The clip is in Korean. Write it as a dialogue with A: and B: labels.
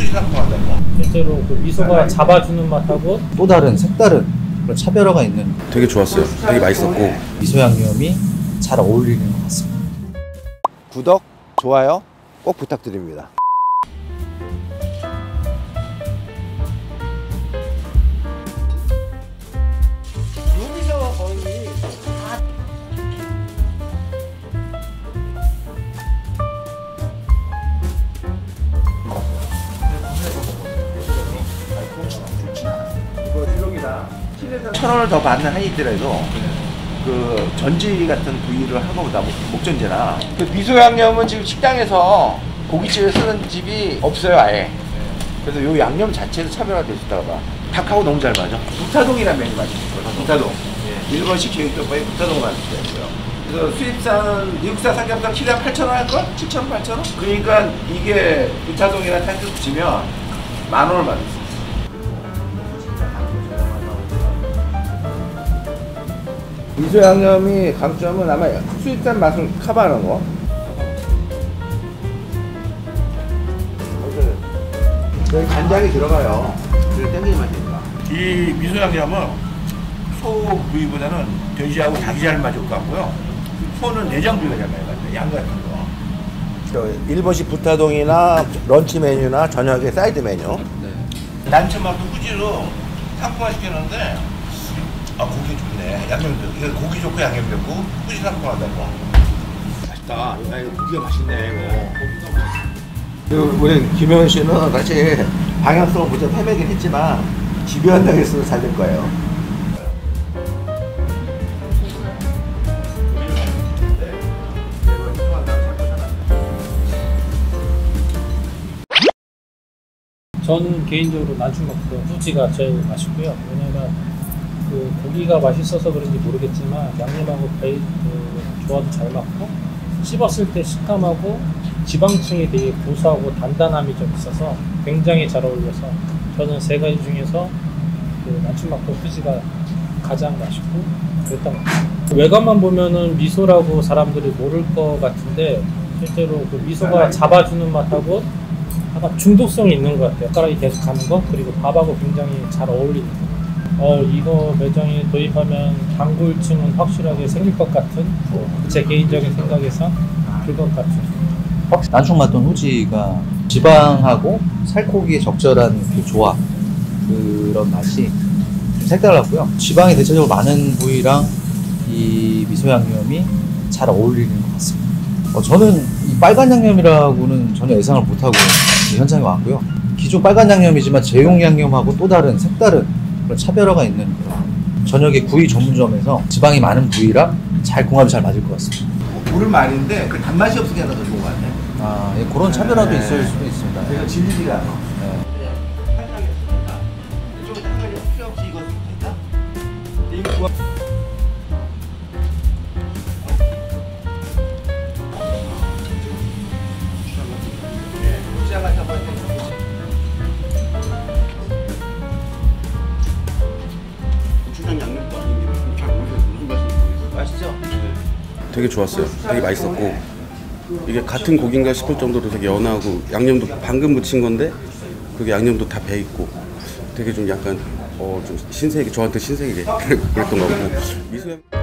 A: 상큼하다고.
B: 실제로 그 미소가 잡아주는 맛하고
C: 또 다른 색다른 그런 차별화가 있는
D: 되게 좋았어요. 되게 맛있었고
C: 미소 양념이 잘 어울리는 것 같습니다.
A: 구독, 좋아요 꼭 부탁드립니다. 여기서 거의 이거 주종이다. 1,000원을 더 받는 한이 있더라도 그 전지 같은 부위를 한 거보다 목전지나 그 미소 양념은 지금 식당에서 고깃집에 쓰는 집이 없어요 아예. 그래서 요 양념 자체도 차별화될 수 있다고 봐. 닭하고 너무 잘 맞아. 부타동이라는 메뉴 맛있어요. 부타동. 일본식 제육덮밥에 부타동 맛있어요. 그래서 수입산 미국산 삼겹살 키로에 8,000원 할걸? 7,000원, 8,000원? 그러니까 이게 부타동이랑 타이틀 붙이면 10,000원을 받았어. 미소 양념이 강점은 아마 수입산 맛을 커버하는 거. 여기 간장이 들어가요. 그래서 땡기는 맛이니까. 이 미소 양념은 소 부위보다는 돼지하고 닭이 잘 맞을 것 같고요. 소는 내장 부위가 잘 맞을 것 같아요. 양 같은 거. 일본식 부타동이나 런치 메뉴나 저녁에 사이드 메뉴. 네. 난초맛도 후지로 상품화 시켰는데 고기 좋네. 양념도 이거 고기 좋고 양념 좋고 후지 상품하다고. 맛있다. 이거 고기가 맛있네 이거. 우리 김현 씨는 사실 방향성을 보자 헤매긴 했지만 집요한다고 했으면 잘 될 거예요.
B: 저는 개인적으로 난충먹도 후지가 제일 맛있고요. 왜냐면 그 고기가 맛있어서 그런지 모르겠지만 양념하고 조화도 잘 맞고 씹었을 때 식감하고 지방층이 되게 고소하고 단단함이 좀 있어서 굉장히 잘 어울려서 저는 세 가지 중에서 그 난충먹도 후지가 가장 맛있고 그랬던 것 같아요. 외관만 보면은 미소라고 사람들이 모를 것 같은데 실제로 그 미소가 잡아주는 맛하고 약간 중독성이 있는 것 같아요. 젓가락이 계속 가는 거 그리고 밥하고 굉장히 잘 어울리는 거. 이거 매장에 도입하면 단골층은 확실하게 생길 것 같은 제 개인적인 생각에서 그것 같은.
C: 난충맛돈 후지가 지방하고 살코기의 적절한 그 조합 그런 맛이 좀 색달랐고요. 지방이 대체적으로 많은 부위랑 이 미소 양념이 잘 어울리는 것 같습니다. 저는 이 빨간 양념이라고는 전혀 예상을 못하고 현장에 왔고요. 기존 빨간 양념이지만 제용 양념하고 또 다른 색다른 그런 차별화가 있는 그런 저녁에 구이 전문점에서 지방이 많은 부위랑 잘 궁합이 잘 맞을 것 같습니다.
A: 물은 많은데 그 단맛이 없으니까 더 좋은 것 같아요.
C: 예, 그런 차별화도 있을 수도 있습니다.
A: 그래서 질리지가 않아. 맛있죠?
D: 되게 좋았어요. 되게 맛있었고 이게 같은 고기인가 싶을 정도로 되게 연하고 양념도 방금 묻힌 건데 그게 양념도 다 배 있고 되게 좀 약간 좀 신세계 저한테 신세계 그랬던 것 같고 미소